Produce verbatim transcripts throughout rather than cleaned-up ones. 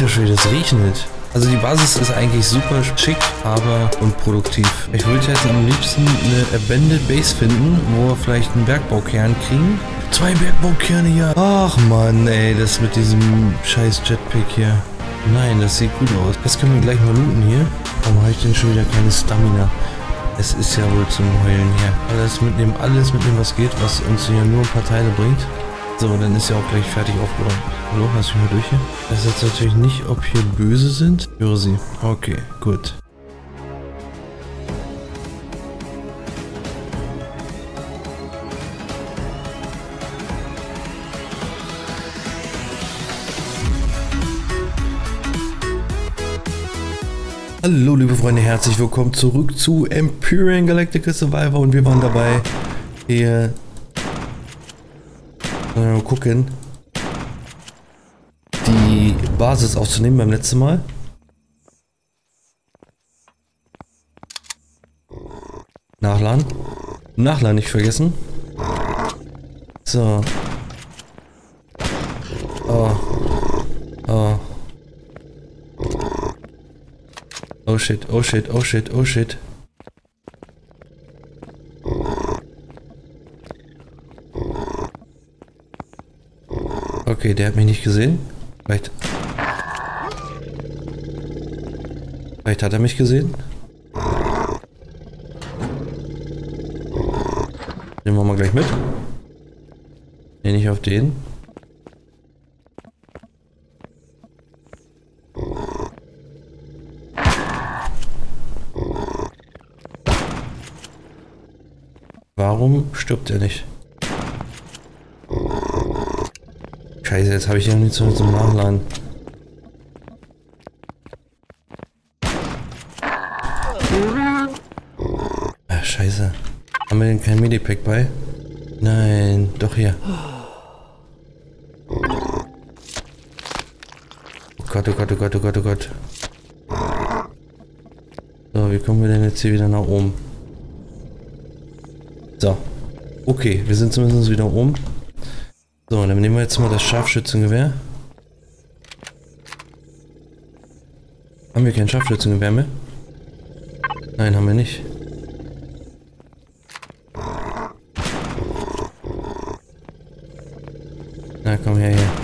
Alter Schwede, das regnet. Also die Basis ist eigentlich super schick, aber unproduktiv. Ich würde jetzt am liebsten eine Abandoned Base finden, wo wir vielleicht einen Bergbaukern kriegen. Zwei Bergbaukerne hier. Ach man, ey, das mit diesem scheiß Jetpack hier. Nein, das sieht gut aus. Das können wir gleich mal looten hier. Warum habe ich denn schon wieder keine Stamina? Es ist ja wohl zum Heulen hier. Alles mitnehmen, alles mitnehmen, was geht, was uns hier nur ein paar Teile bringt. So, dann ist ja auch gleich fertig aufgeräumt. Hallo, lass mich mal durch hier. Das ist jetzt natürlich nicht, ob hier böse sind. Ich höre sie. Okay, gut. Hallo liebe Freunde, herzlich willkommen zurück zu Empyrean Galactica Survivor und wir waren dabei hier mal gucken, die Basis aufzunehmen beim letzten Mal. Nachladen. Nachladen nicht vergessen. So. Oh. Oh. Oh shit, oh shit, oh shit, oh shit. Okay, der hat mich nicht gesehen. Vielleicht. Vielleicht hat er mich gesehen. Nehmen wir mal gleich mit. Nee, nicht auf den. Warum stirbt er nicht? Scheiße, jetzt habe ich ja nichts mehr zum Nachladen. Ach, scheiße. Haben wir denn kein Medipack bei? Nein, doch hier. Oh Gott, oh Gott, oh Gott, oh Gott, oh Gott. So, wie kommen wir denn jetzt hier wieder nach oben? So, okay, wir sind zumindest wieder oben. So, dann nehmen wir jetzt mal das Scharfschützengewehr. Haben wir kein Scharfschützengewehr mehr? Nein, haben wir nicht. Na, komm her, her.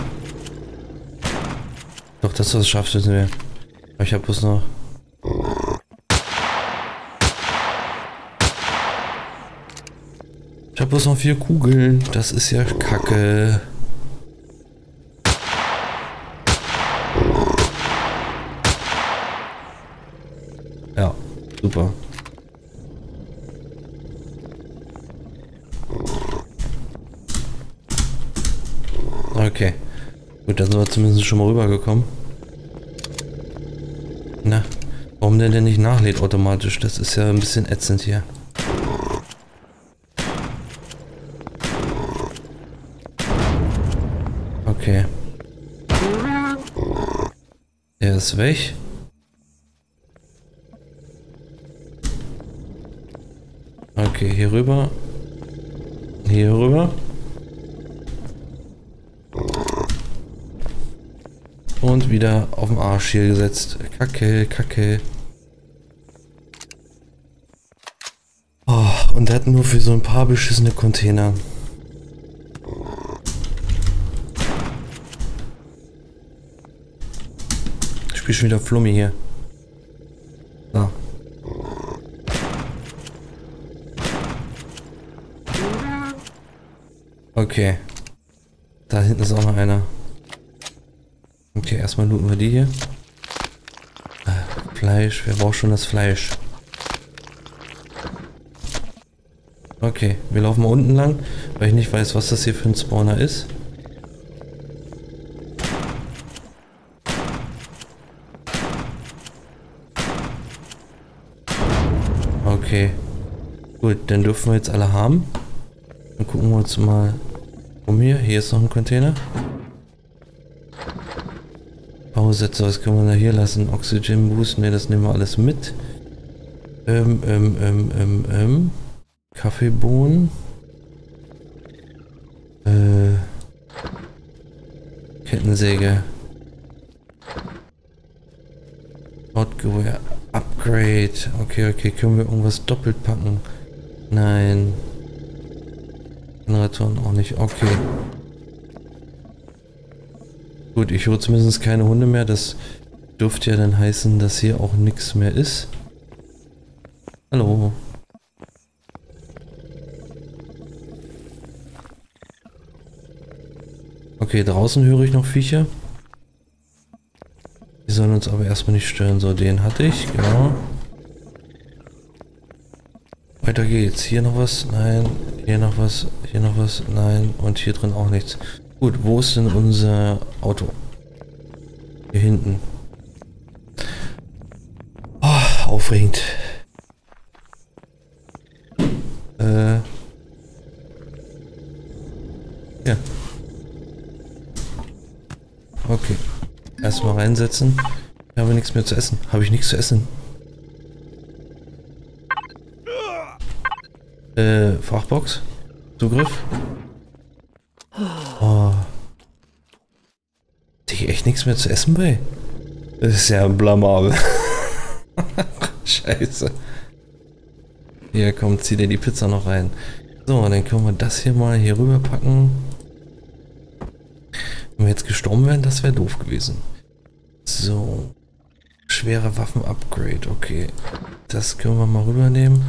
Doch, das ist das Scharfschützengewehr. Aber ich habe bloß noch... Ich habe bloß noch vier Kugeln. Das ist ja kacke. Ja, super. Okay. Gut, dann sind wir zumindest schon mal rübergekommen. Na, warum der denn nicht nachlädt automatisch? Das ist ja ein bisschen ätzend hier. Okay. Der ist weg. Okay, hier rüber. Hier rüber. Und wieder auf den Arsch hier gesetzt. Kacke, Kacke. Oh, und das nur für so ein paar beschissene Container. Ich bin schon wieder Flummi hier. So. Okay. Da hinten ist auch noch einer. Okay, erstmal looten wir die hier. Fleisch, wer braucht schon das Fleisch? Okay, wir laufen mal unten lang, weil ich nicht weiß, was das hier für ein Spawner ist. Okay, gut, dann dürfen wir jetzt alle haben. Dann gucken wir uns mal um hier. Hier ist noch ein Container. Bausätze, was können wir da hier lassen? Oxygen Boost, ne, das nehmen wir alles mit. Ähm, ähm, ähm, ähm, ähm. Kaffeebohnen. Äh. Kettensäge. Software Upgrade. Okay, okay, können wir irgendwas doppelt packen? Nein. Generatoren auch nicht. Okay. Gut, ich höre zumindest keine Hunde mehr. Das dürfte ja dann heißen, dass hier auch nichts mehr ist. Hallo. Okay, draußen höre ich noch Viecher. Die sollen uns aber erstmal nicht stören. So, den hatte ich, genau. Weiter geht's. Hier noch was? Nein. Hier noch was? Hier noch was? Nein. Und hier drin auch nichts. Gut, wo ist denn unser Auto? Hier hinten. Oh, aufregend. Äh. Ja. Okay. Erstmal reinsetzen. Ich habe nichts mehr zu essen. Habe ich nichts zu essen? Äh, Fachbox? Zugriff? Oh. Hatte ich echt nichts mehr zu essen bei? Das ist ja blamabel. Scheiße. Hier, komm, zieh dir die Pizza noch rein. So, dann können wir das hier mal hier rüber packen. Wenn wir jetzt gestorben wären, das wäre doof gewesen. So. Schwere Waffen-Upgrade, okay. Das können wir mal rübernehmen.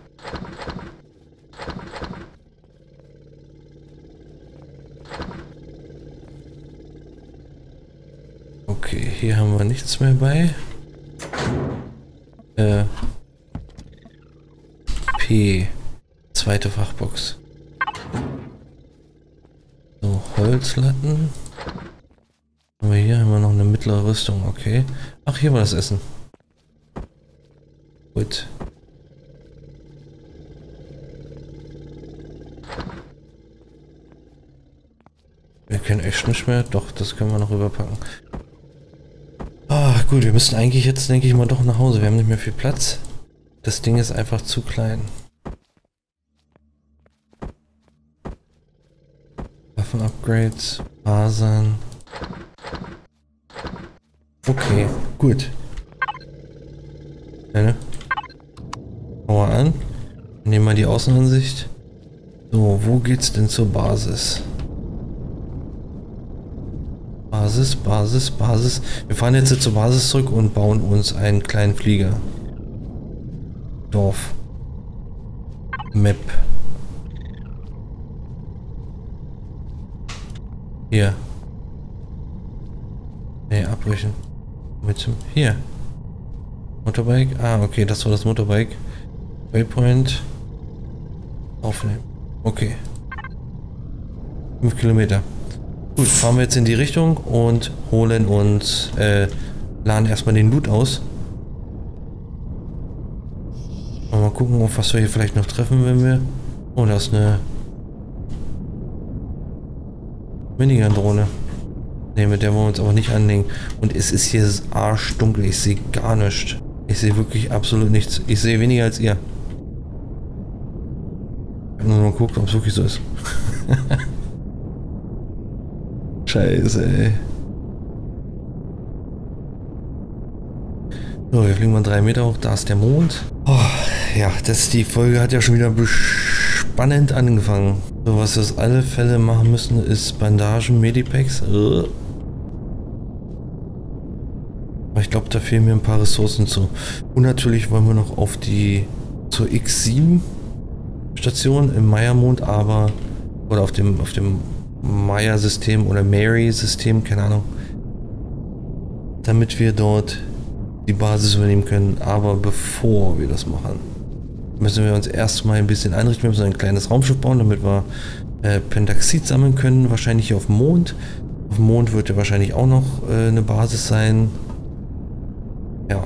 Okay, hier haben wir nichts mehr bei. Äh. P. Zweite Fachbox. So, Holzlatten. Aber hier haben wir noch eine mittlere Rüstung, okay. Ach, hier war das Essen. Gut. Wir können echt nicht mehr. Doch, das können wir noch rüberpacken. Ah, gut, wir müssen eigentlich jetzt, denke ich mal, doch nach Hause. Wir haben nicht mehr viel Platz. Das Ding ist einfach zu klein. Waffen-Upgrades, Fasern. Okay, gut. Ja, ne? Schau mal an. Nehmen wir die Außenansicht. So, wo geht's denn zur Basis? Basis, Basis, Basis. Wir fahren jetzt zur Basis zurück und bauen uns einen kleinen Flieger. Dorf. Map. Hier. Ne, abbrechen. Mit zum. Hier. Motorbike. Ah, okay, das war das Motorbike. Waypoint. Aufnehmen. Okay. fünf Kilometer. Gut, fahren wir jetzt in die Richtung und holen uns, äh, laden erstmal den Loot aus. Mal gucken, auf was wir hier vielleicht noch treffen, wenn wir... Oh, da ist eine Minigun-Drohne. Ne, mit der wollen wir uns aber nicht anlegen. Und es ist hier arschdunkel, ich sehe gar nichts. Ich sehe wirklich absolut nichts. Ich sehe weniger als ihr. Ich habe nur mal geguckt, ob es wirklich so ist. Scheiße, ey. So, wir fliegen mal drei Meter hoch. Da ist der Mond. Oh, ja, das, die Folge hat ja schon wieder spannend angefangen. So, was wir auf alle Fälle machen müssen, ist Bandagen, Medipacks. Aber ich glaube, da fehlen mir ein paar Ressourcen zu. Und natürlich wollen wir noch auf die zur X sieben Station im Maya-Mond, aber oder auf dem auf dem Maya-System oder Mary-System, keine Ahnung, damit wir dort die Basis übernehmen können. Aber bevor wir das machen, müssen wir uns erstmal ein bisschen einrichten. Wir müssen ein kleines Raumschiff bauen, damit wir äh, Pentaxid sammeln können. Wahrscheinlich hier auf dem Mond. Auf dem Mond wird ja wahrscheinlich auch noch äh, eine Basis sein. Ja.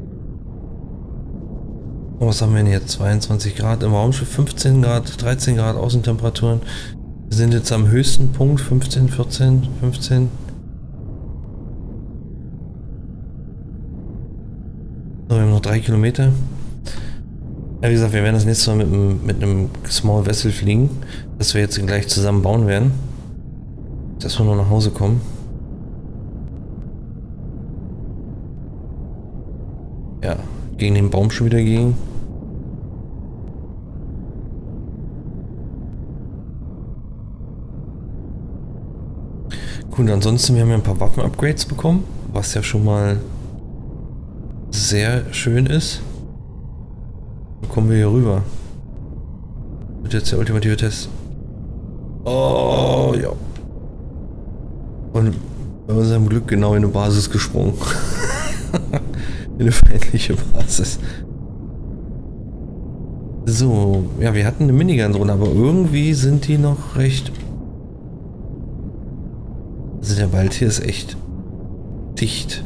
Und was haben wir denn jetzt? zweiundzwanzig Grad im Raumschiff, fünfzehn Grad, dreizehn Grad Außentemperaturen. Wir sind jetzt am höchsten Punkt, fünfzehn, vierzehn, fünfzehn. So, wir haben noch drei Kilometer. Ja, wie gesagt, wir werden das nächste Mal mit einem, mit einem Small Vessel fliegen, das wir jetzt gleich zusammen bauen werden. Dass wir nur nach Hause kommen. Ja, gegen den Baum schon wieder gegen. Gut, ansonsten, wir haben ja ein paar Waffen-Upgrades bekommen, was ja schon mal sehr schön ist. Wo kommen wir hier rüber? Wird jetzt der ultimative Test. Oh, ja. Und bei unserem Glück genau in eine Basis gesprungen. In eine feindliche Basis. So, ja, wir hatten eine Minigun drin, aber irgendwie sind die noch recht... Also der Wald hier ist echt dicht.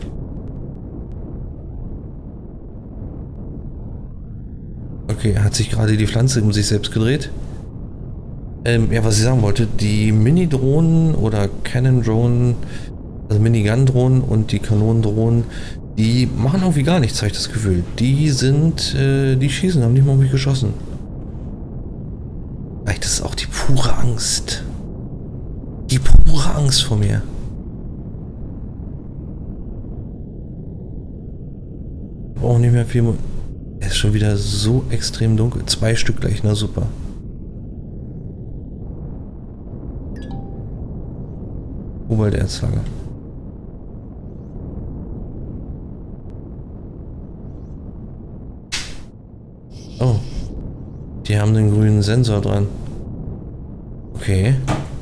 Okay, hat sich gerade die Pflanze um sich selbst gedreht. Ähm, ja, was ich sagen wollte, die Mini-Drohnen oder Cannon-Drohnen, also Minigun-Drohnen und die Kanonendrohnen, die machen irgendwie gar nichts, habe ich das Gefühl. Die sind, äh, die schießen, haben nicht mal auf mich geschossen. Vielleicht ist es auch die pure Angst. Die pure Angst vor mir. Auch nicht mehr viel. Es ist schon wieder so extrem dunkel. Zwei Stück gleich, na super. Kobalterzlager. Oh. Die haben den grünen Sensor dran. Okay.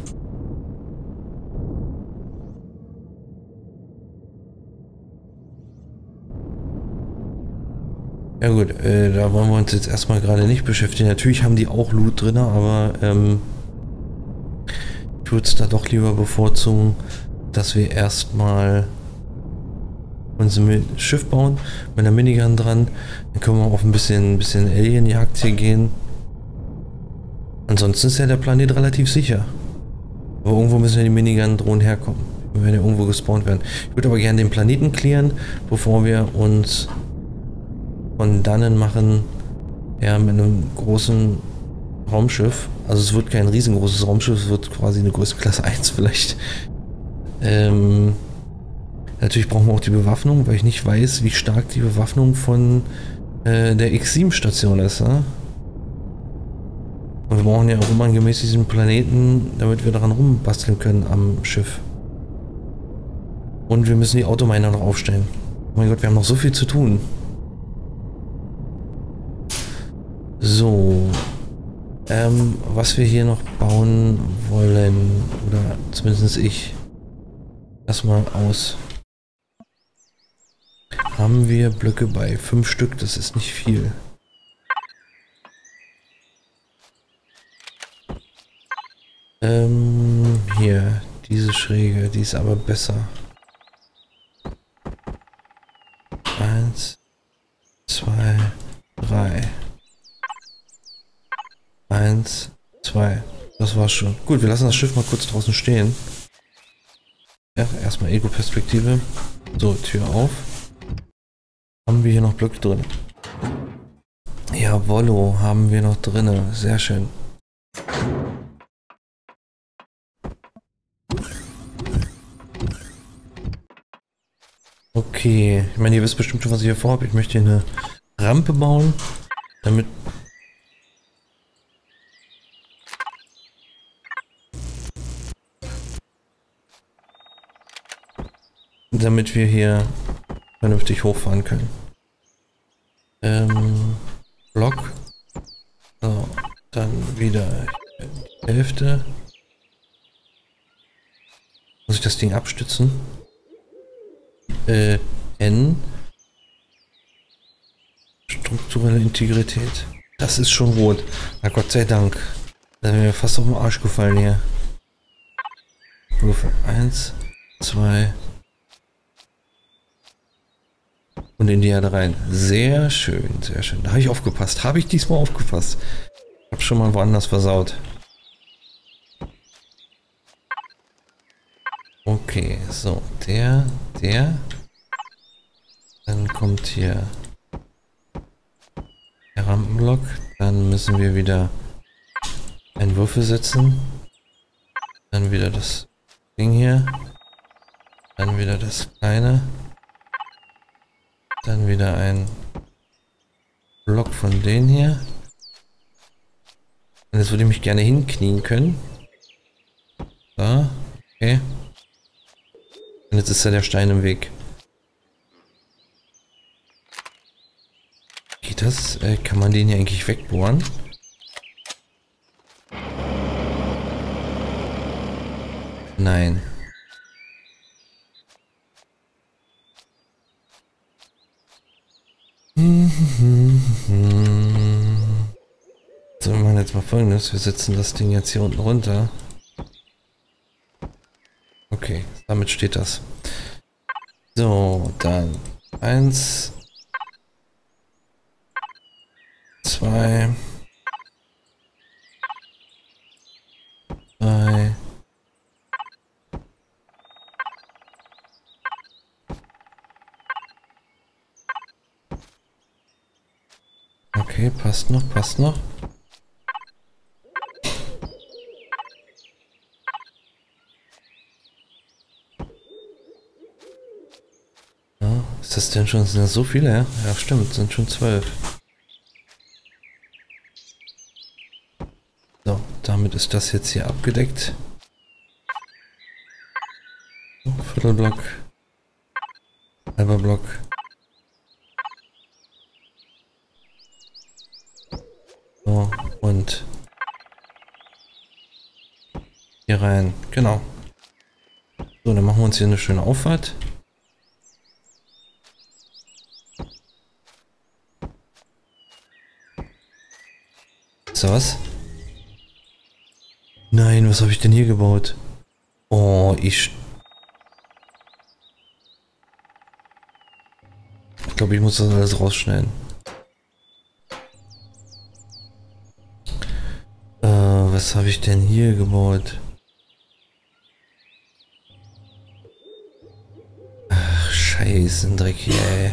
Ja gut, äh, da wollen wir uns jetzt erstmal gerade nicht beschäftigen. Natürlich haben die auch Loot drin, aber ähm, ich würde es da doch lieber bevorzugen, dass wir erstmal unser Schiff bauen, mit einer Minigun dran. Dann können wir auf ein bisschen, bisschen Alienjagd hier gehen. Ansonsten ist ja der Planet relativ sicher. Aber irgendwo müssen ja die Minigun-Drohnen herkommen. Wir werden ja irgendwo gespawnt werden. Ich würde aber gerne den Planeten klären, bevor wir uns von dannen machen, ja, mit einem großen Raumschiff. Also es wird kein riesengroßes Raumschiff, es wird quasi eine Größe Klasse eins vielleicht. Ähm, natürlich brauchen wir auch die Bewaffnung, weil ich nicht weiß, wie stark die Bewaffnung von äh, der X sieben Station ist. Ja? Und wir brauchen ja auch immer gemäß diesen Planeten, damit wir daran rumbasteln können am Schiff. Und wir müssen die Autominer noch aufstellen. Oh mein Gott, wir haben noch so viel zu tun. So, ähm, was wir hier noch bauen wollen, oder zumindest ich, erstmal aus. Haben wir Blöcke bei? Fünf Stück, das ist nicht viel. Ähm, hier, diese Schräge, die ist aber besser. Eins, zwei, drei. Eins, zwei. Das war's schon. Gut, wir lassen das Schiff mal kurz draußen stehen. Ja, erstmal Ego-Perspektive. So, Tür auf. Haben wir hier noch Blöcke drin? Jawollo, haben wir noch drin. Sehr schön. Okay, ich meine, ihr wisst bestimmt schon, was ich hier vorhabe. Ich möchte hier eine Rampe bauen, damit damit wir hier vernünftig hochfahren können. Ähm, Block. So, dann wieder die Hälfte. Muss ich das Ding abstützen? Äh, N. Strukturelle Integrität. Das ist schon rot. Na Gott sei Dank. Da wäre mir fast auf den Arsch gefallen hier. Würfel. Eins, zwei. Und in die Erde rein. Sehr schön, sehr schön. Da habe ich aufgepasst. Habe ich diesmal aufgepasst. Ich habe schon mal woanders versaut. Okay, so. Der, der. Dann kommt hier der Rampenblock. Dann müssen wir wieder einen Würfel setzen. Dann wieder das Ding hier. Dann wieder das kleine. Dann wieder ein Block von denen hier. Und jetzt würde ich mich gerne hinknien können. Da, okay. Und jetzt ist da der Stein im Weg. Geht das? Äh, kann man den hier eigentlich wegbohren? Nein. So, wir machen jetzt mal Folgendes. Wir setzen das Ding jetzt hier unten runter. Okay, damit steht das. So, dann eins, zwei, drei, okay, passt noch, passt noch. Ja, ist das denn schon, sind das so viele? Ja, ja stimmt, sind schon zwölf. So, damit ist das jetzt hier abgedeckt. Viertelblock, halber Block. So, und hier rein, genau. So, dann machen wir uns hier eine schöne Auffahrt. Ist da was? Nein, was habe ich denn hier gebaut? Oh, ich... Ich glaube, ich muss das alles rausschneiden. Äh, was habe ich denn hier gebaut? Ach, scheiße, Dreck hier, ey.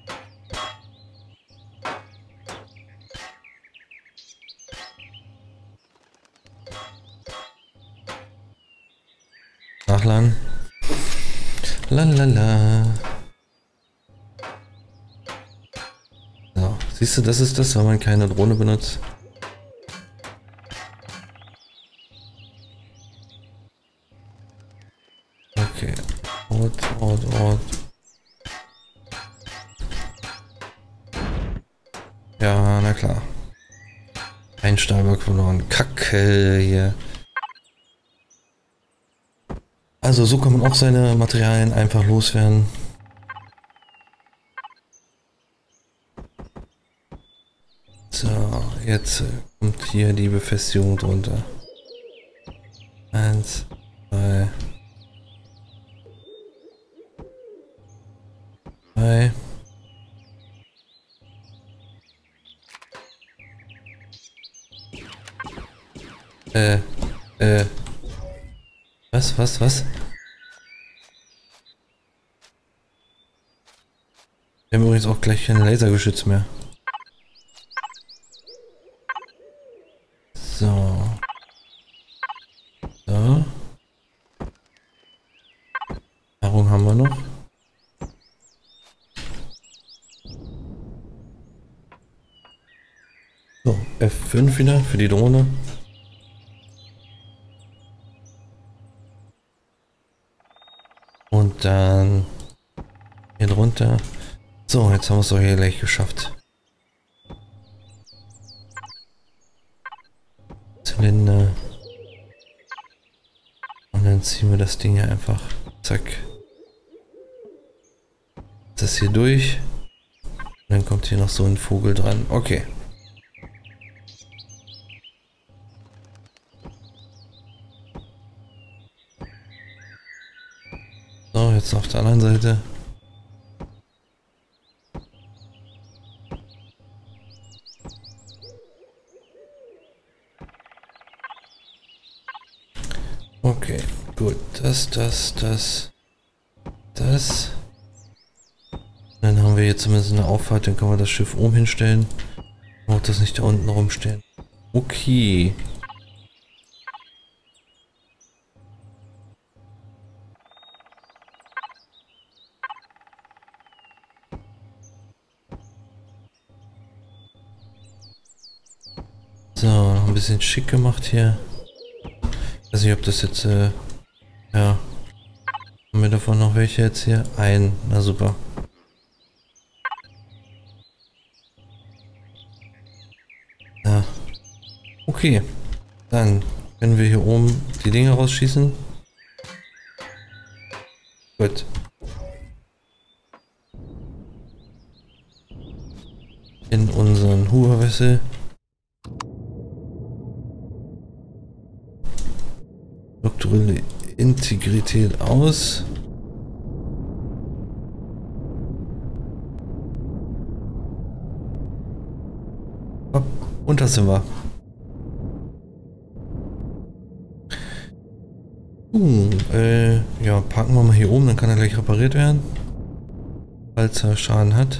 Nachladen. Lalala. So, siehst du, das ist das, wenn man keine Drohne benutzt. Okay. Ort, Ort, Ort. Ja, na klar. Ein Stahlblock verloren. Kacke hier. Also so kann man auch seine Materialien einfach loswerden. So, jetzt kommt hier die Befestigung drunter. Eins, zwei, drei. Äh, äh. Was, was, was? Wir haben übrigens auch gleich kein Lasergeschütz mehr. So. So. Nahrung haben wir noch. So, F fünf wieder für die Drohne. Und dann hier drunter. So, jetzt haben wir es doch hier gleich geschafft. Zylinder. Und dann ziehen wir das Ding hier einfach. Zack. Das hier durch. Und dann kommt hier noch so ein Vogel dran. Okay. So, jetzt auf der anderen Seite. Okay, gut. Das, das, das, das. Dann haben wir jetzt zumindest eine Auffahrt, dann können wir das Schiff oben hinstellen. Auch das nicht da unten rumstehen. Okay. So, noch ein bisschen schick gemacht hier. Ich weiß nicht, ob das jetzt, äh, ja. Haben wir davon noch welche jetzt hier? Ein, na super. Ja. Okay. Dann können wir hier oben die Dinge rausschießen. Gut. In unseren Hoover-Wessel. Strukturelle Integrität aus. Hopp, und da sind wir. Uh, äh, ja, parken wir mal hier oben, dann kann er gleich repariert werden. Falls er Schaden hat.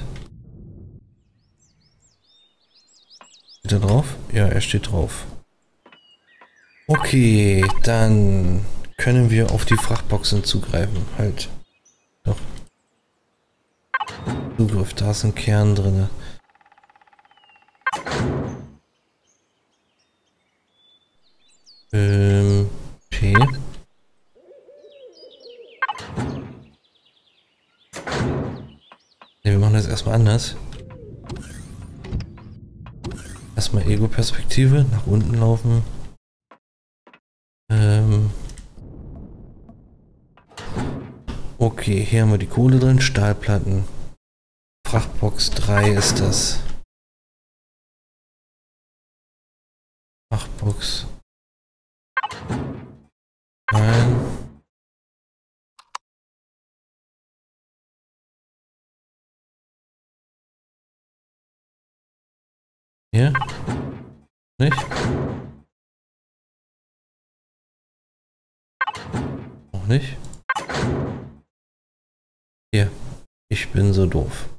Steht er drauf? Ja, er steht drauf. Okay, dann können wir auf die Frachtboxen zugreifen. Halt. Doch. Zugriff, da ist ein Kern drin. Ähm, P. Ne, wir machen das erstmal anders. Erstmal Ego-Perspektive, nach unten laufen. Ähm okay, hier haben wir die Kohle drin, Stahlplatten. Frachtbox drei ist das. Frachtbox. Nein. Hier? Nicht? Auch nicht? Hier. Ich bin so doof.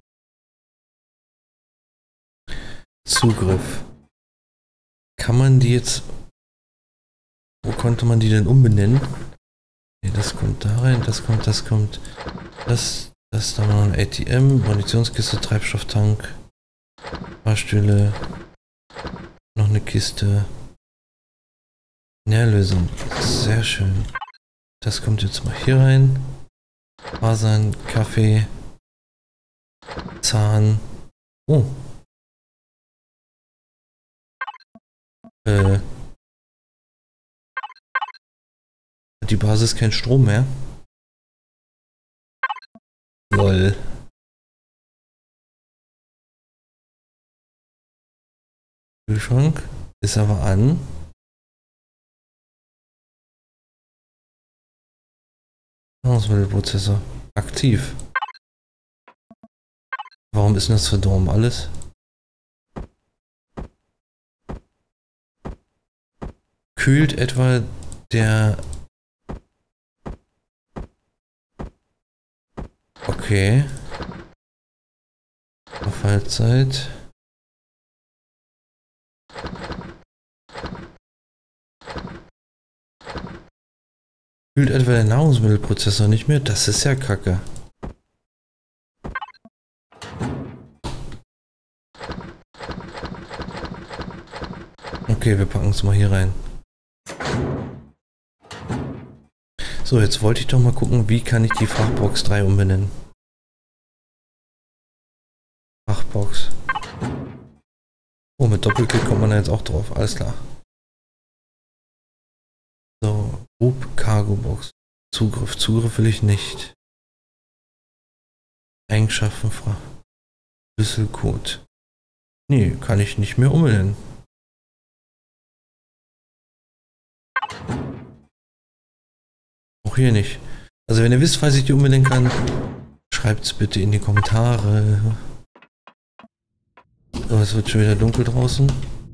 Zugriff. Kann man die jetzt... Wo konnte man die denn umbenennen? Nee, das kommt da rein, das kommt, das kommt. Das, das ist dann noch ein A T M, Munitionskiste, Treibstofftank, Fahrstühle, noch eine Kiste. Nährlösung. Sehr schön. Das kommt jetzt mal hier rein. Fasern, Kaffee, Zahn. Oh. Äh. Hat die Basis keinen Strom mehr? Lol. Kühlschrank ist aber an. Nahrungsmittelprozessor aktiv. Warum ist denn das verdorben alles? Kühlt etwa der... Okay. Verfallzeit. Kühlt etwa der Nahrungsmittelprozessor nicht mehr? Das ist ja kacke. Okay, wir packen es mal hier rein. So, jetzt wollte ich doch mal gucken, wie kann ich die Frachtbox drei umbenennen. Frachtbox. Oh, mit Doppelklick kommt man da jetzt auch drauf. Alles klar. So, Group Cargo Box. Zugriff. Zugriff will ich nicht. Eigenschaften, Fracht. Schlüsselcode. Nee, kann ich nicht mehr umbenennen. Auch hier nicht. Also wenn ihr wisst, was ich die umbenennen kann, schreibt es bitte in die Kommentare. So, es wird schon wieder dunkel draußen.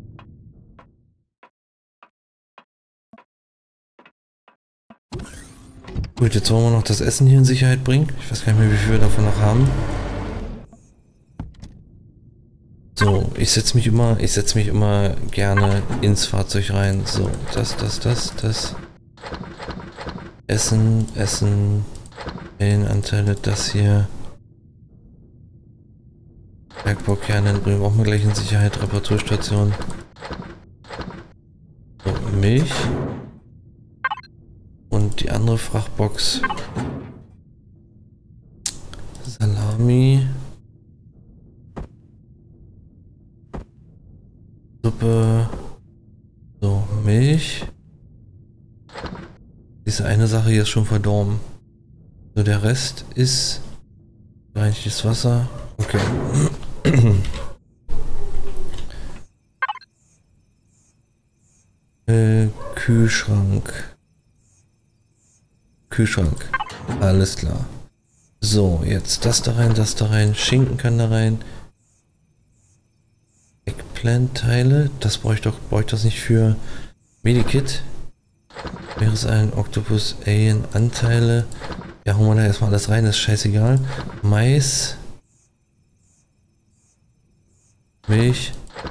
Gut, jetzt wollen wir noch das Essen hier in Sicherheit bringen. Ich weiß gar nicht mehr, wie viel wir davon noch haben. So, ich setze mich immer, ich setze mich immer gerne ins Fahrzeug rein. So, das, das, das, das. Essen, Essen, Anteile, das hier. Bergbaukerne bringen wir auch mal gleich in Sicherheit, Reparaturstation. Milch. Und die andere Frachtbox. Salami. Suppe. So, Milch. Diese eine Sache hier ist schon verdorben. So, der Rest ist reinliches Wasser. Okay. äh, Kühlschrank. Kühlschrank. Alles klar. So, jetzt das da rein, das da rein. Schinken kann da rein. Eggplant-Teile. Das brauche ich doch, brauche ich das nicht für Medikit. Wäre es ein Octopus Alien Anteile. Ja, hauen wir da erstmal alles rein, ist scheißegal. Mais. Milch.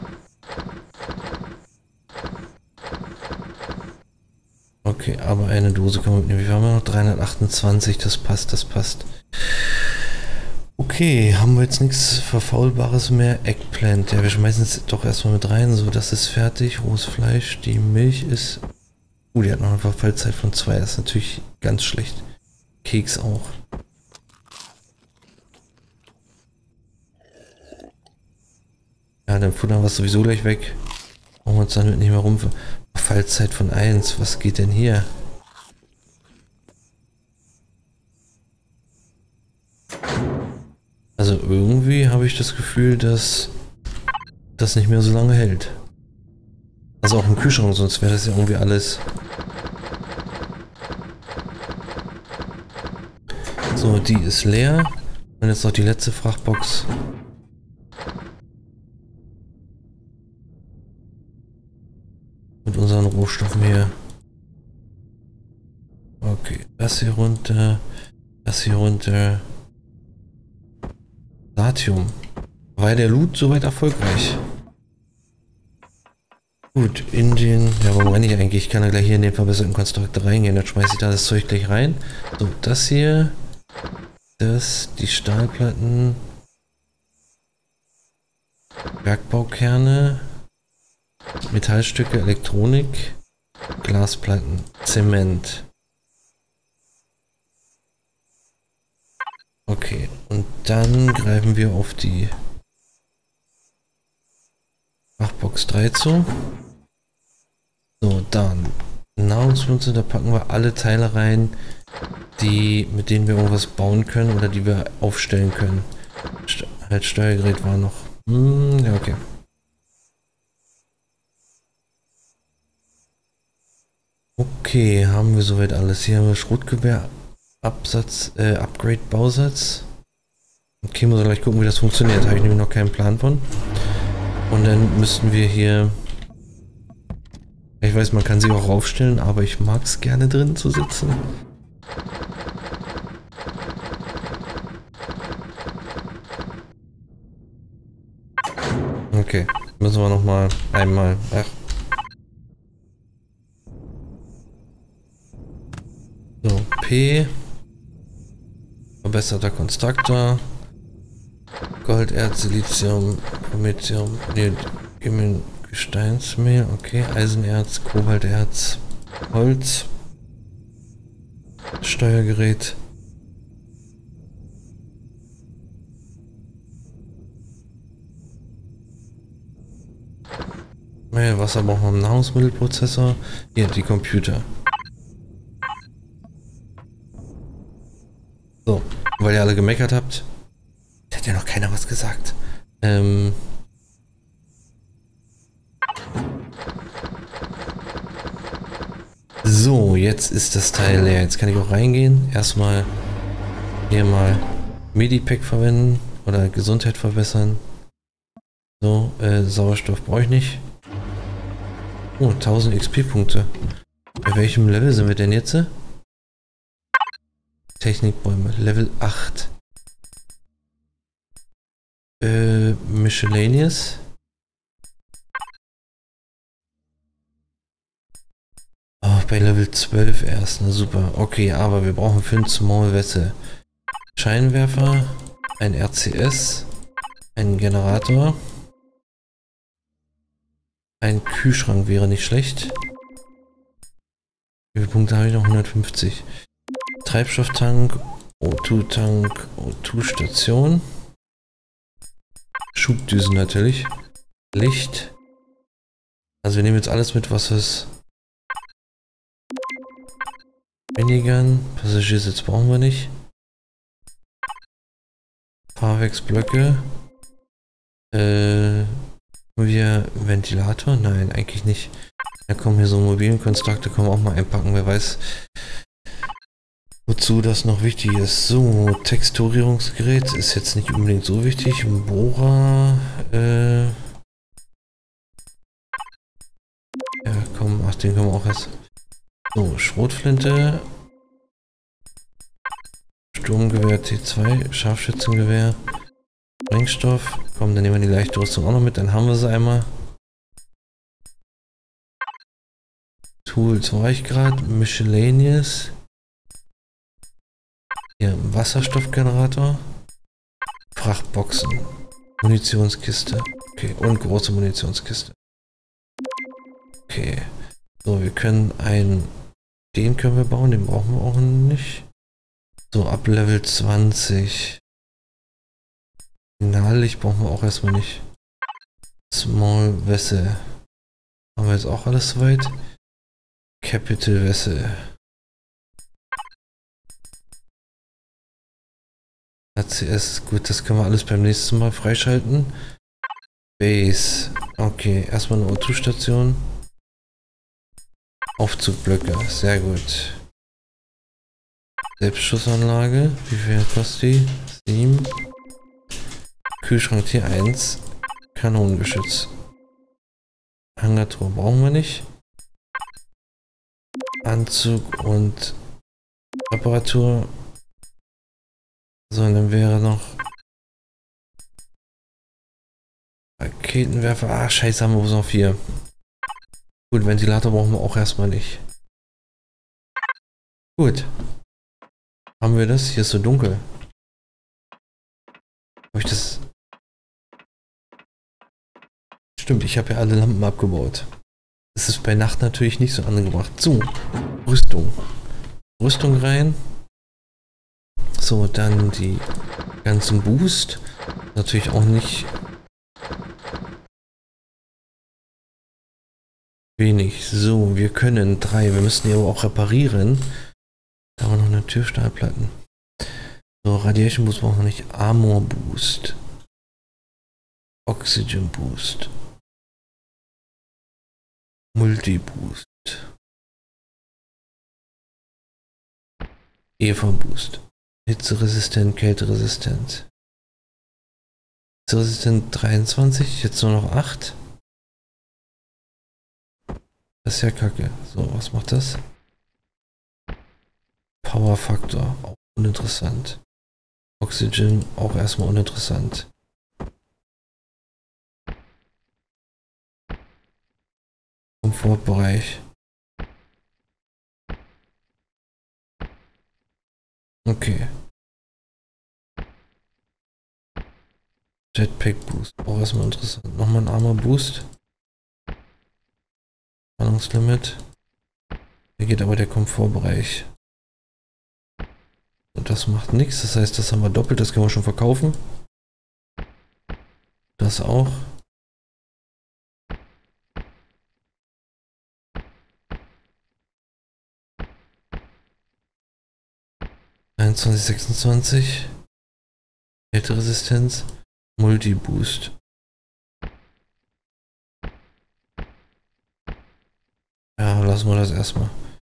Okay, aber eine Dose kann man mitnehmen. Wir haben ja noch dreihundertachtundzwanzig, das passt, das passt. Okay, haben wir jetzt nichts Verfaulbares mehr. Eggplant, ja, wir schmeißen es doch erstmal mit rein. So, das ist fertig. Rohes Fleisch, die Milch ist... Uh, die hat noch eine Verfallzeit von zwei. Das ist natürlich ganz schlecht. Keks auch. Ja, dann futtern wir es sowieso gleich weg. Brauchen wir uns damit nicht mehr rum. Verfallzeit von eins. Was geht denn hier? Also irgendwie habe ich das Gefühl, dass das nicht mehr so lange hält. Also auch im Kühlschrank, sonst wäre das ja irgendwie alles... So, die ist leer. Und jetzt noch die letzte Frachtbox. Mit unseren Rohstoffen hier. Okay, das hier runter. Das hier runter. Latium. War der Loot soweit erfolgreich? Gut, Indien. Ja, warum meine ich eigentlich? Ich kann ja gleich hier in den verbesserten Konstruktor reingehen. Dann schmeiße ich da das Zeug gleich rein. So, das hier. Das, die Stahlplatten. Bergbaukerne. Metallstücke, Elektronik. Glasplatten. Zement. Okay, und dann greifen wir auf die Frachtbox drei zu. So, dann Nahrungsmittel, da packen wir alle Teile rein, die, mit denen wir irgendwas bauen können oder die wir aufstellen können. St halt Steuergerät war noch. Hm, ja, okay. Okay, haben wir soweit alles. Hier haben wir Schrotgewehr, Absatz, äh, Upgrade, Bausatz. Okay, muss gleich gucken, wie das funktioniert. Habe ich nämlich noch keinen Plan von. Und dann müssten wir hier... Ich weiß, man kann sie auch aufstellen, aber ich mag es gerne drin zu sitzen. Okay, müssen wir noch mal einmal... Ach. So, P. Verbesserter Konstruktor. Golderz, Silizium, Promethium, nee, Gesteinsmehl, okay, Eisenerz, Kobalterz, Holz, Steuergerät. Naja, Wasser brauchen wir im Nahrungsmittelprozessor. Hier, die Computer. So, weil ihr alle gemeckert habt. Hat ja noch keiner was gesagt. Ähm... So, jetzt ist das Teil leer. Jetzt kann ich auch reingehen. Erstmal hier mal Medipack verwenden oder Gesundheit verbessern. So, äh, Sauerstoff brauche ich nicht. Oh, tausend X P-Punkte. Bei welchem Level sind wir denn jetzt? Technikbäume, Level acht. Äh, Miscellaneous. Oh, bei Level zwölf erst, na super. Okay, aber wir brauchen für ein Small Vessel Scheinwerfer, ein R C S, einen Generator, ein Kühlschrank wäre nicht schlecht. Wie viele Punkte habe ich noch? hundertfünfzig. Treibstofftank, O zwei Tank, O zwei Station. Schubdüsen natürlich. Licht. Also wir nehmen jetzt alles mit, was es... Minigun, Passagiersitz brauchen wir nicht. Fahrwerksblöcke. Äh, wir Ventilator? Nein, eigentlich nicht. Da kommen hier so mobilen Konstrukte, können wir auch mal einpacken. Wer weiß, wozu das noch wichtig ist. So, Texturierungsgerät ist jetzt nicht unbedingt so wichtig. Bohrer. Äh, ja, komm, ach, den können wir auch erst. So, Schrotflinte. Sturmgewehr T zwei, Scharfschützengewehr. Sprengstoff. Komm, dann nehmen wir die leichte Rüstung auch noch mit, dann haben wir sie einmal. Tools war ich gerade. Miscellaneous. Hier, Wasserstoffgenerator. Frachtboxen. Munitionskiste. Okay, und große Munitionskiste. Okay. So, wir können einen... Den können wir bauen, den brauchen wir auch nicht. So, ab Level zwanzig. Signallicht brauchen wir auch erstmal nicht. Small Vessel. Haben wir jetzt auch alles soweit? Capital Vessel. A C S, gut, das können wir alles beim nächsten Mal freischalten. Base. Okay, erstmal eine O zwei Station. Aufzugblöcke, sehr gut. Selbstschussanlage, wie viel kostet die? sieben. Kühlschrank T eins. Kanonengeschütz. Hangartor brauchen wir nicht. Anzug und Reparatur. So, dann wäre noch Raketenwerfer. Ah, scheiße, haben wir bloß noch vier. Gut, Ventilator brauchen wir auch erstmal nicht. Gut. Haben wir das? Hier ist so dunkel. Habe ich das... Stimmt, ich habe ja alle Lampen abgebaut. Das ist bei Nacht natürlich nicht so angebracht. So, Rüstung. Rüstung rein. So, dann die ganzen Boost. Natürlich auch nicht wenig. So, wir können drei. Wir müssen die aber auch reparieren. Da haben wir noch eine Türstahlplatten. So, Radiation Boost brauchen wir nicht. Armor Boost. Oxygen Boost. Multi Boost. Eva Boost. Hitzeresistent, kälteresistent. Hitzeresistent dreiundzwanzig, jetzt nur noch acht. Das ist ja kacke. So, was macht das? Power Faktor, auch uninteressant. Oxygen, auch erstmal uninteressant. Komfortbereich. Okay. Jetpack Boost, auch erstmal interessant. Nochmal ein Armor Boost. Spannungslimit. Hier geht aber der Komfortbereich. Und das macht nichts, das heißt, das haben wir doppelt, das können wir schon verkaufen. Das auch. einundzwanzig, sechsundzwanzig. Kälteresistenz. Multi-Boost. Ja, lassen wir das erstmal.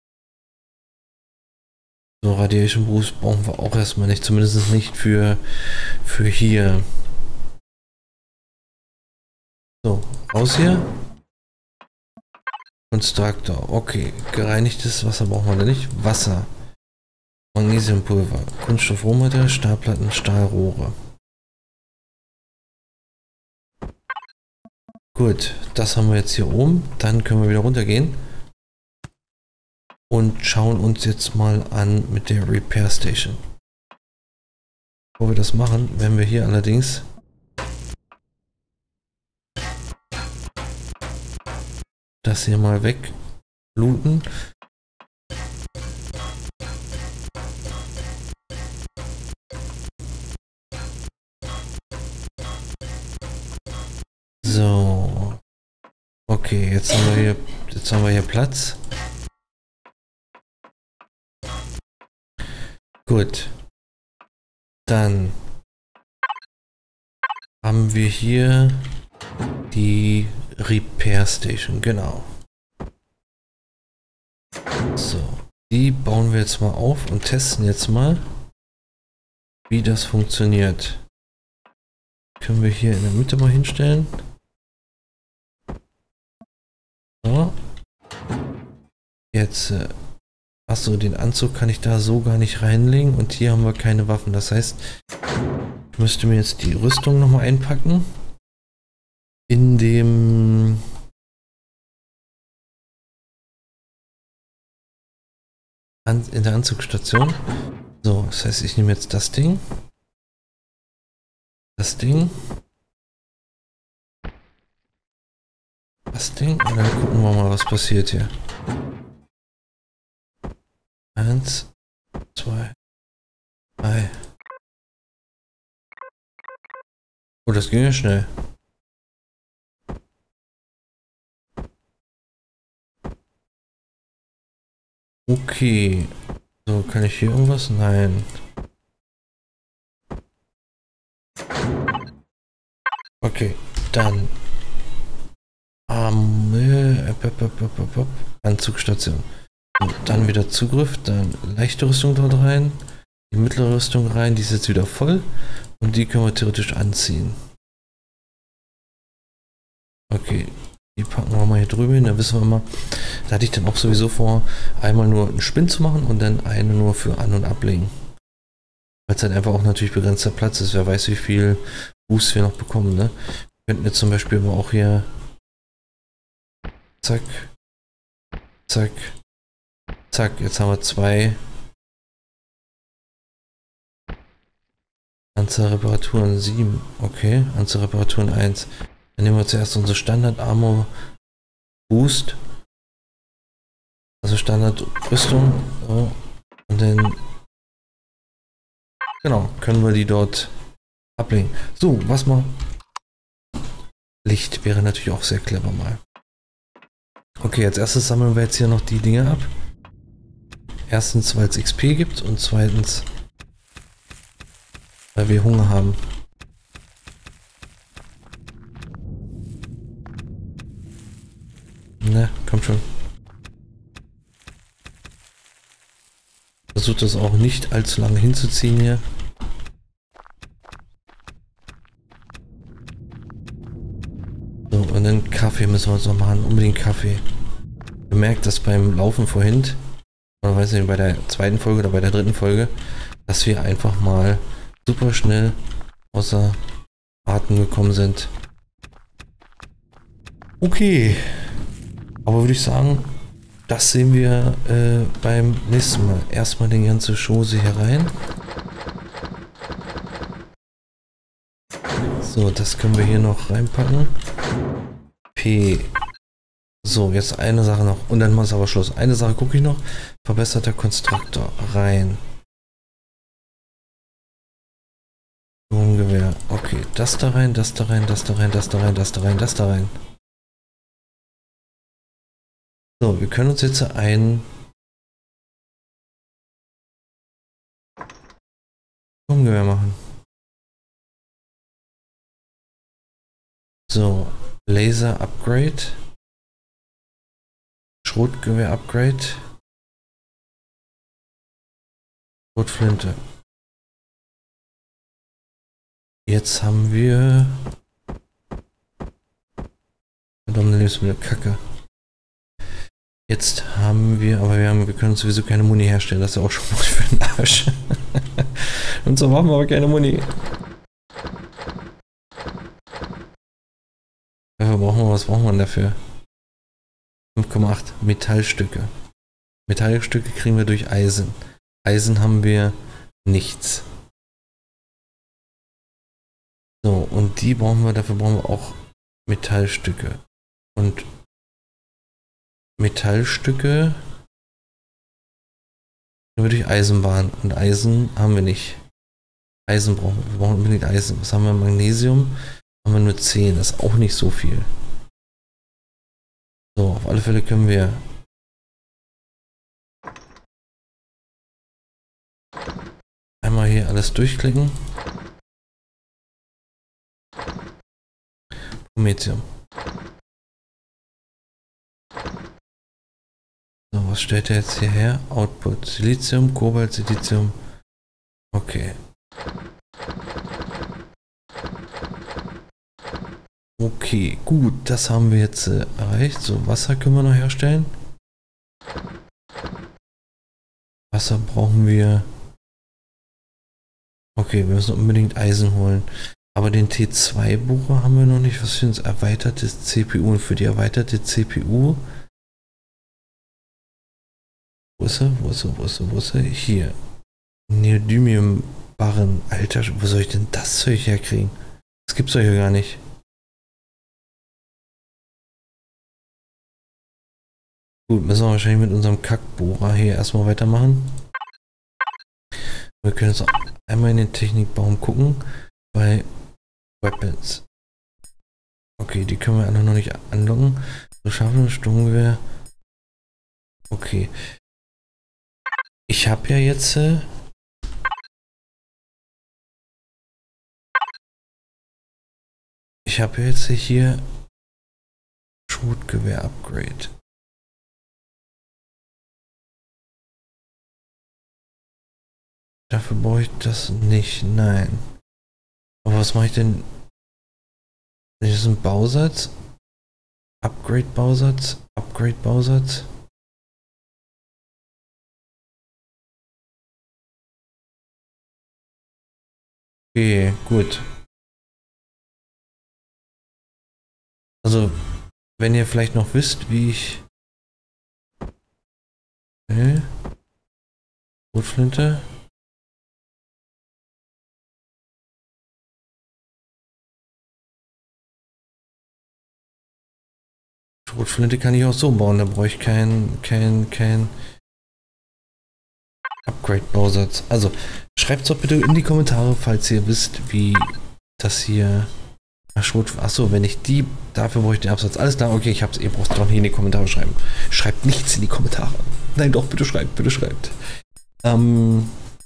So, Radiation Boost brauchen wir auch erstmal nicht. Zumindest nicht für, für hier. So, raus hier. Konstruktor. Okay, gereinigtes Wasser brauchen wir da nicht. Wasser. Magnesiumpulver. Kunststoff-Rohmaterial, Stahlplatten, Stahlrohre. Gut, das haben wir jetzt hier oben. Dann können wir wieder runtergehen. Und schauen uns jetzt mal an mit der Repair Station. Bevor wir das machen, werden wir hier allerdings das hier mal weglooten. So. Okay, jetzt haben wir hier, jetzt haben wir hier Platz. Gut. Dann haben wir hier die Repair Station, genau. So, die bauen wir jetzt mal auf und testen jetzt mal, wie das funktioniert. Können wir hier in der Mitte mal hinstellen. So. Jetzt, äh, achso, den Anzug kann ich da so gar nicht reinlegen und hier haben wir keine Waffen. Das heißt, ich müsste mir jetzt die Rüstung nochmal einpacken. In dem... An, in der Anzugsstation. So, das heißt, ich nehme jetzt das Ding. Das Ding. Das Ding. Und dann gucken wir mal, was passiert hier. Eins, zwei, drei. Oh, das ging ja schnell. Okay. So, kann ich hier irgendwas? Nein. Okay, dann ähm, äh, Anzugsstation. Und dann wieder Zugriff, dann leichte Rüstung dort rein, die mittlere Rüstung rein, die ist jetzt wieder voll und die können wir theoretisch anziehen. Okay, die packen wir mal hier drüben hin, da wissen wir mal, da hatte ich dann auch sowieso vor, einmal nur einen Spin zu machen und dann eine nur für An- und Ablegen. Weil es halt einfach auch natürlich begrenzter Platz ist, wer weiß wie viel Boost wir noch bekommen, ne? Wir könnten jetzt zum Beispiel aber auch hier zack, zack, zack, jetzt haben wir zwei Anzahl Reparaturen sieben, okay, Anzahl Reparaturen eins. Dann nehmen wir zuerst unsere Standard Armor Boost, also Standard Rüstung, so. Und dann genau, können wir die dort ablegen. So, was mal Licht wäre natürlich auch sehr clever mal. Okay, als erstes sammeln wir jetzt hier noch die Dinge ab. Erstens, weil es X P gibt und zweitens, weil wir Hunger haben. Ne, kommt schon. Versucht das auch nicht allzu lange hinzuziehen hier. So, und dann Kaffee müssen wir uns noch machen. Unbedingt Kaffee. Bemerkt, dass beim Laufen vorhin, oder weiß nicht, bei der zweiten Folge oder bei der dritten Folge, dass wir einfach mal super schnell außer Atem gekommen sind. Okay. Aber würde ich sagen, das sehen wir äh, beim nächsten Mal. Erstmal den ganze Chose hier rein. So, das können wir hier noch reinpacken. P. So, jetzt eine Sache noch. Und dann machen wir aber Schluss. Eine Sache gucke ich noch. Verbesserter Konstruktor. Rein. Sturmgewehr. Okay, das da rein, das da rein, das da rein, das da rein, das da rein, das da rein. So, wir können uns jetzt ein Sturmgewehr machen. So, Laser Upgrade. Schrotgewehr Upgrade. Schrotflinte. Jetzt haben wir verdammte Lebensmittelkacke. Jetzt haben wir, aber wir haben, wir können sowieso keine Muni herstellen, das ist ja auch schon mal für den Arsch. Und so machen wir aber keine Muni. Dafür brauchen wir, was brauchen wir dafür? fünf Komma acht Metallstücke. Metallstücke kriegen wir durch Eisen. Eisen haben wir nichts. So, und die brauchen wir, dafür brauchen wir auch Metallstücke. Und Metallstücke kriegen wir durch Eisenbahn. Und Eisen haben wir nicht. Eisen brauchen wir. Wir brauchen unbedingt Eisen. Was haben wir? Magnesium. Haben wir nur zehn, das ist auch nicht so viel. So, auf alle Fälle können wir einmal hier alles durchklicken. Promethium. So, was stellt er jetzt hierher? Output. Silizium, Kobalt, Silizium. Okay. Okay, gut, das haben wir jetzt äh, erreicht. So, Wasser können wir noch herstellen. Wasser brauchen wir. Okay, wir müssen unbedingt Eisen holen. Aber den T zwei Bohrer haben wir noch nicht. Was für ein erweitertes C P U? Und für die erweiterte C P U. Wo ist er? Wo ist er? Wo ist er? Wo ist er? Hier. Neodymium-Barren. Alter, wo soll ich denn das Zeug herkriegen? Das gibt's doch hier gar nicht. Gut, müssen wir wahrscheinlich mit unserem Kackbohrer hier erstmal weitermachen. Wir können jetzt auch einmal in den Technikbaum gucken. Bei Weapons. Okay, die können wir alle noch nicht anlocken. So, scharfe Sturmgewehr. Okay. Ich habe ja jetzt... Äh, ich habe ja jetzt hier Schrotgewehr-Upgrade. Dafür brauche ich das nicht, nein. Aber was mache ich denn? Das ist ein Bausatz. Upgrade-Bausatz. Upgrade-Bausatz. Okay, gut. Also, wenn ihr vielleicht noch wisst, wie ich... Okay. Rotflinte. Schrotflinte kann ich auch so bauen, da brauche ich kein, kein, kein Upgrade-Bausatz. Also, schreibt es doch bitte in die Kommentare, falls ihr wisst, wie das hier... Ach, Schrot... Achso, wenn ich die... Dafür brauche ich den Absatz. Alles klar, okay, ich hab's. Ihr braucht es doch nicht in die Kommentare schreiben. Schreibt nichts in die Kommentare. Nein, doch, bitte schreibt, bitte schreibt. Ähm...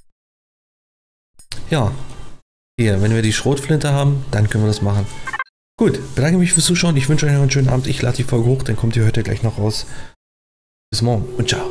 Ja. Hier, wenn wir die Schrotflinte haben, dann können wir das machen. Gut, bedanke mich fürs Zuschauen. Ich wünsche euch noch einen schönen Abend. Ich lade die Folge hoch, dann kommt die heute gleich noch raus. Bis morgen und ciao.